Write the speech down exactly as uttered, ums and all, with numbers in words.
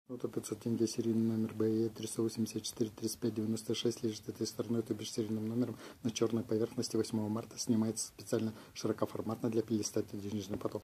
Вот пятьсот тенге, серийный номер бэ е триста восемьдесят четыре тридцать пять девяносто шесть, лежит этой стороной, то бишь серийным номером на черной поверхности. восьмого марта снимается специально широкоформатно для перелистать денежный поток.